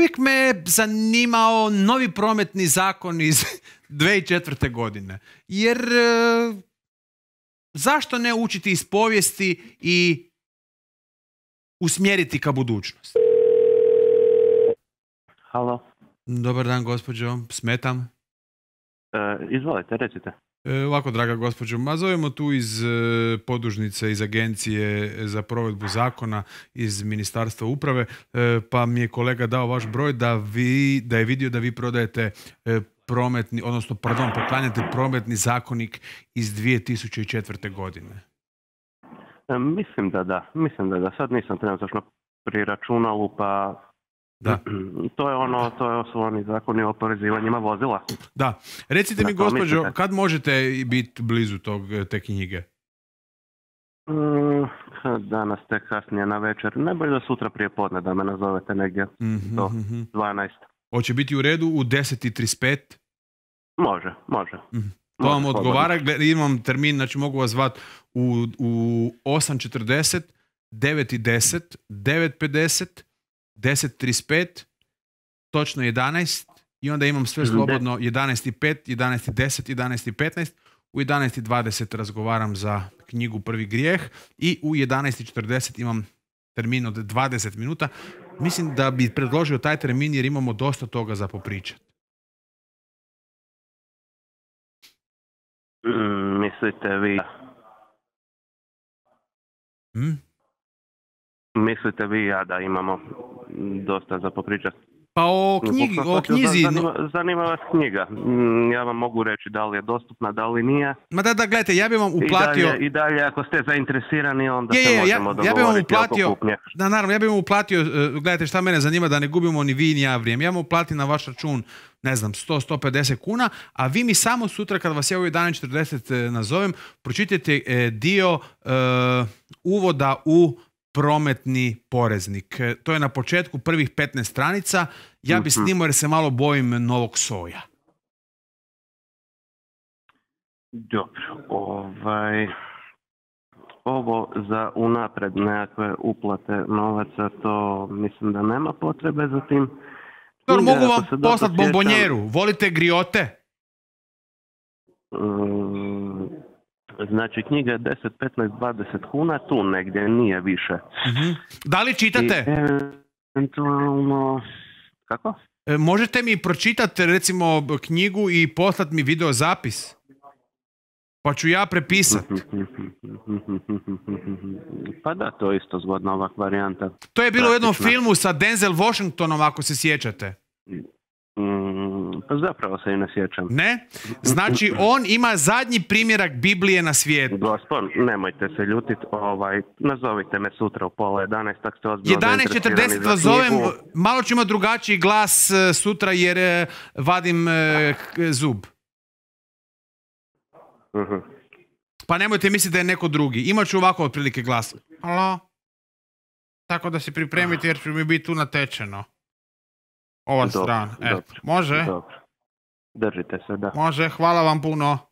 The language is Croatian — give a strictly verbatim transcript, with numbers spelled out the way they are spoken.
uvijek me zanimao novi prometni zakon iz dvije tisuće četvrte. godine. Jer e, zašto ne učiti iz povijesti i usmjeriti ka budućnosti? Halo. Dobar dan, gospođo. Smetam? E, izvolite, recite. E, ovako, draga gospođo, ma zovemo tu iz e, podružnice, iz agencije za provedbu zakona, iz Ministarstva uprave, e, pa mi je kolega dao vaš broj da, vi, da je vidio da vi prodajete e, prometni, odnosno, pardon, poklanjate prometni zakonik iz dvije tisuće četvrte. godine. E, mislim da da, mislim da da. Sad nisam trenutno pri računalu, pa Da. to je ono, to je su oni zakoni o oporezivanjima vozila. Da. Recite mi, Da, to gospođo, mislite? kad možete biti blizu tog, te knjige? Mm, danas tek kasnije na večer. Najbolje da sutra prije podne da me nazovete negdje Mm-hmm, do mm-hmm. dvanaest. Hoće biti u redu u deset i trideset pet? Može, može. Mm-hmm. To vam Može, odgovara, Gled, imam termin, znači mogu vas zvati u, u osam četrdeset, devet i deset, devet pedeset, deset trideset pet, točno jedanaest i onda imam sve slobodno jedanaest i pet, jedanaest i deset, jedanaest i petnaest, u jedanaest i dvadeset razgovaram za knjigu Prvi grijeh i u jedanaest i četrdeset imam termin od dvadeset minuta. Mislim da bi predložio taj termin jer imamo dosta toga za popričati. Mm, mislite vi... Hmm? Mislite vi ja da imamo dosta za popričati? Pa o, knjigi, o knjizi... Zanima, zanima vas knjiga. Ja vam mogu reći da li je dostupna, da li nije. Ma da, da, gledajte, ja bih vam uplatio... I dalje, i dalje ako ste zainteresirani, onda je, se je, možemo ja, dogovoriti ja bih vam uplatio, oko kupnje. da, naravno, ja bih vam uplatio, gledajte šta mene zanima, da ne gubimo ni vi ni ja vrijeme. Ja vam uplatim na vaš račun, ne znam, sto do sto pedeset kuna, a vi mi samo sutra, kad vas ja u jedanaest četrdeset nazovem, pročitajte dio uh, uvoda u prometni poreznik. To je na početku prvih petnaest stranica. Ja bi snimao jer se malo bojim novog soja. Dobro, ovaj... Ovo za unapred nekakve uplate novaca, to mislim da nema potrebe za tim. Dobro, mogu vam poslati bombonjeru. Volite griote? Mm, znači knjiga je deset, petnaest, dvadeset kuna, tu negdje, nije više. Mm-hmm. Da li čitate? I, eventualno... Kako? E, možete mi pročitati recimo knjigu i poslati mi video zapis? Pa ću ja prepisati. Pa da, to je isto zgodna ovakva varijanta. To je bilo u jednom filmu sa Denzel Washingtonom, ako se sjećate. Mm, pa zapravo se i ne sjećam. Ne? Znači, on ima zadnji primjerak Biblije na svijetu. Gospod, nemojte se ljutiti, ovaj, nazovite me sutra u pola jedanaest, tako ste ozbiljno jedanaest četrdeset vas zovem, malo ću imati drugačiji glas sutra jer eh, vadim eh, zub. Uh-huh. Pa nemojte misliti da je neko drugi. Imat ću ovako otprilike glas. Halo? Tako da se pripremite jer ću mi biti tu natečeno. Ova strana. E, može? Dobro. Držite se, da. Može, hvala vam puno.